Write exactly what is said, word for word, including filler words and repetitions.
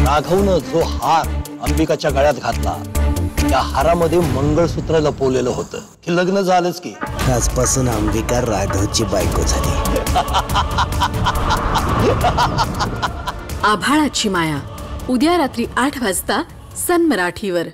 राघवनं जो हार अंबिकाच्या गळ्यात घातला त्या हारामध्ये मंगळसूत्र लपवलेलं होतं की लग्न झालंच की आजपासून अंबिका राघवची बायको झाली। आभाळाची माया उद्या रात्री आठ वाजता सन मराठीवर।